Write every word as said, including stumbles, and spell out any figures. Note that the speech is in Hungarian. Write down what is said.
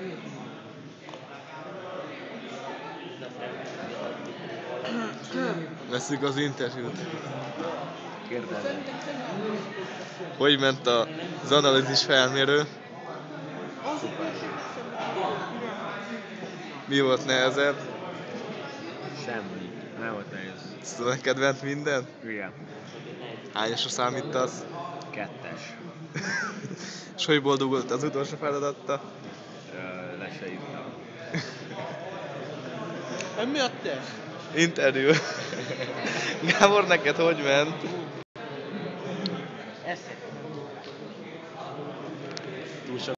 Veszik az interjút. Kérdezzük. Hogy ment az analízis felmérő? Szuper. Mi volt nehezebb? Semmi. Nem volt nehéz. Szóval neked ment minden? Igen. Hányasra számítasz? Kettes. És hogy boldogult az utolsó feladatta? Ö, le se írtam. Mi a te? Interjú. Gábor, neked hogy ment?